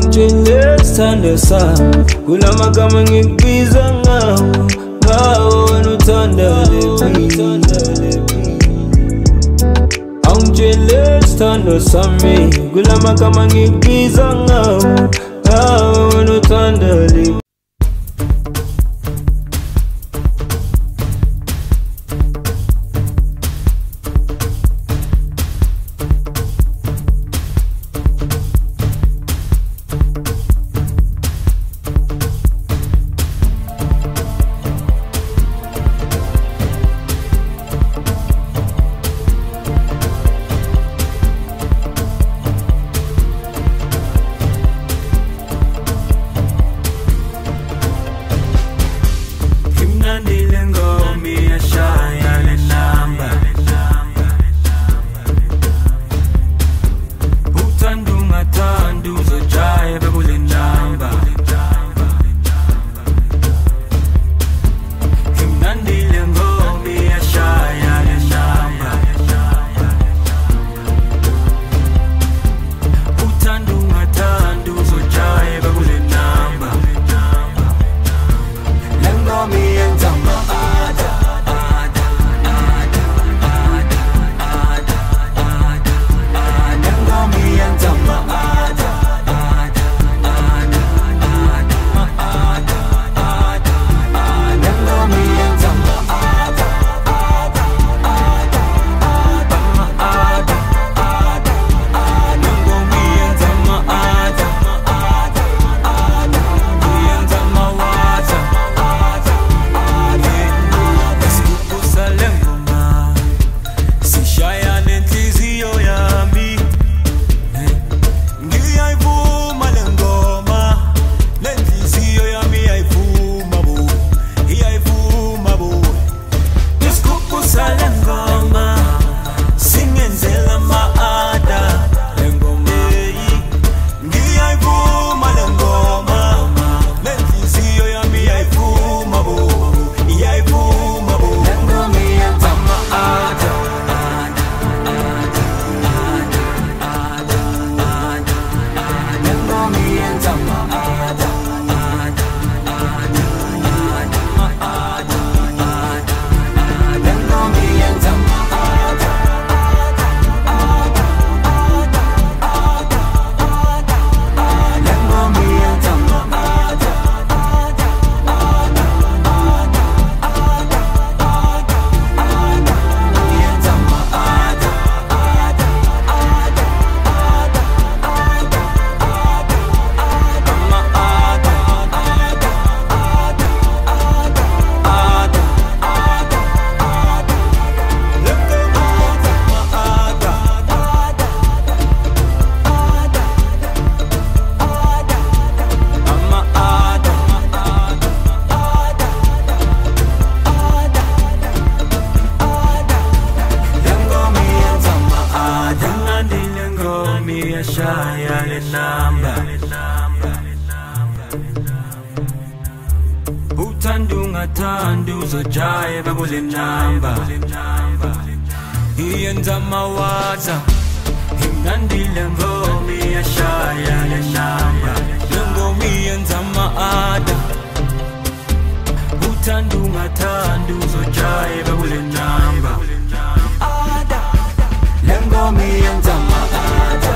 Awungitshela sami kula magama ngikubiza ngawo, ngawo wena uthanda lephi. Awungitshela isithando sami kula magama ngikubiza ngawo, ngawo wena uthanda lephi. Uthandunga thanda uzojayiva kule namba, iyenza amawaza imnandile ngoma iyashaya le namba, le ngoma iyenza ama-ada. Uthandunga thanda uzojayiva kule namba, le ngoma iyenza ama-ada.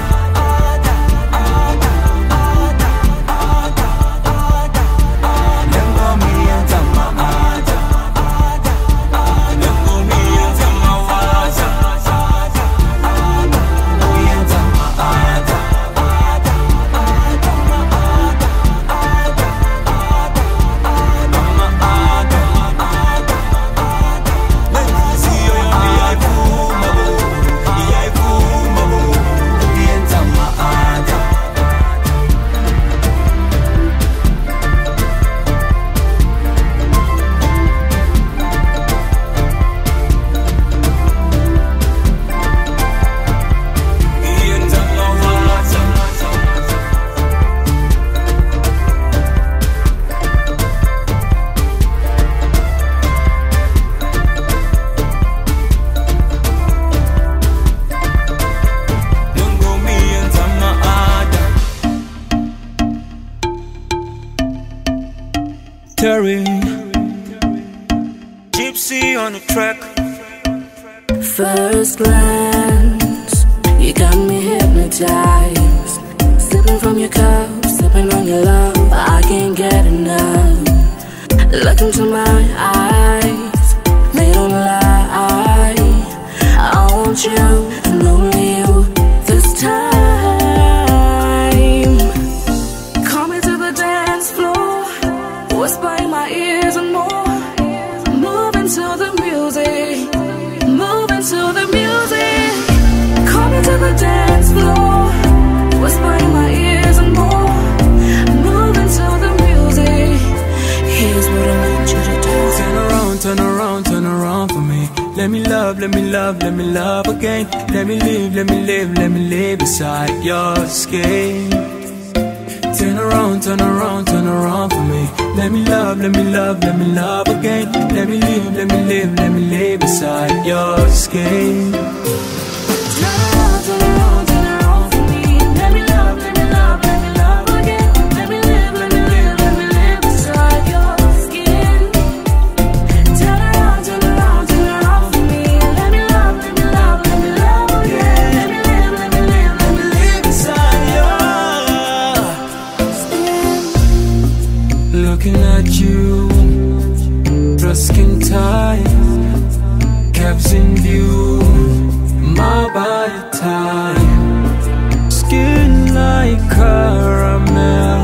Terry. Gypsy on the track. First glance, you got me hypnotized. Sipping from your cup, sipping on your love, I can't get enough. Look into my eyes, they don't lie. I want you and only you this time. Call me to the dance floor, whisper in my ears and more. Moving to the music, moving to the music. Call me to the dance floor, whisper in my ears and more. Moving to the music. Here's what I want you to do. Turn around, turn around, turn around for me. Let me love, let me love, let me love again. Let me live, let me live, let me live beside your skin. Turn around, turn around, turn around for me. Let me love, let me love, let me love again. Let me live, let me live, let me live beside your skin. Turn around, turn around, turn around for me. Let me love, let me love, let me love again. Let me live, let me live, let me live beside your skin. Turn around, turn around, turn around for me. Let me love, let me love, let me love again. Let me live, let me live, let me live beside your skin. Looking at you, dress skin tight, caps in view, my body tight, skin like caramel,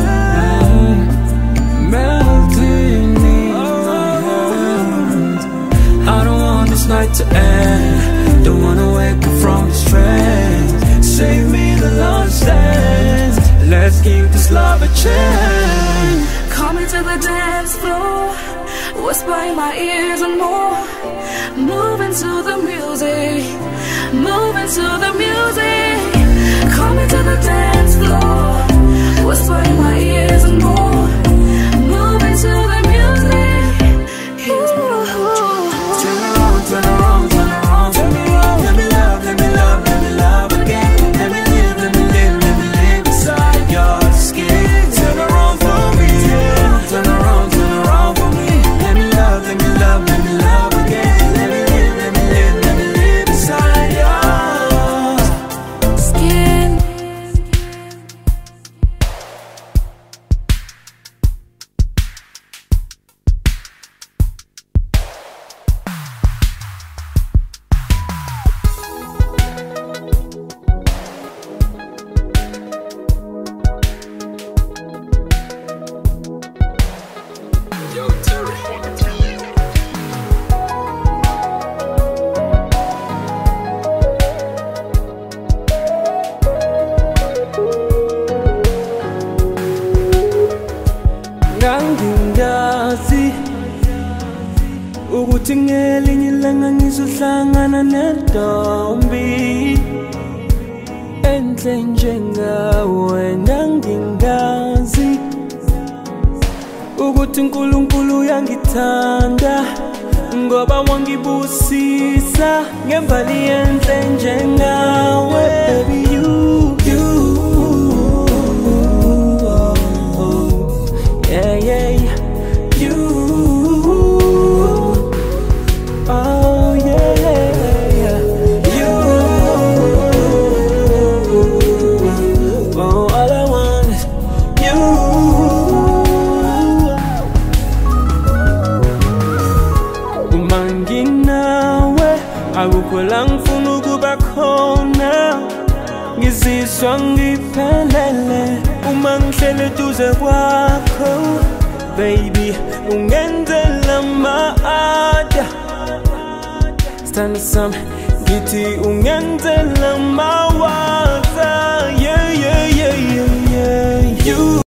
melting in my hands. I don't want this night to end, don't wanna wake up from the stress. Save me the last dance, let's give this love a chance. Call me to the dance floor, whisper in my ears and more. Moving to the music, moving to the music. Call me to the dance floor, whisper in my ears and more. Moving to the music. Here's what I want you to do. Turn around, turn around, turn around for me. Let me love, let me love, let me love again. Let me live, let me live, let me live beside your skin. Turn around for me, yeah. Turn around for me. Let me love, let me love, let me love again. Let me live, let me live, let me live beside your Skin. Ngangingazi ukuthi ngelinye ilanga ngizohlangana nentombi enhle njengawe. Ngangingazi ukuthi uNkulunkulu uyangithanda ngoba wangibusisa ngembali enhle njengawe. Baby you yeah, yeah, you. Oh, yeah, you. Oh, all I want is you. Umanginawe, akukho la ngifuna ukuba khona. Ngizizwa ngiphelele uma ngihlele eduze kwakho. Baby, ungenzela ma-ada. Stand some, ngithi ungenzela mawakho.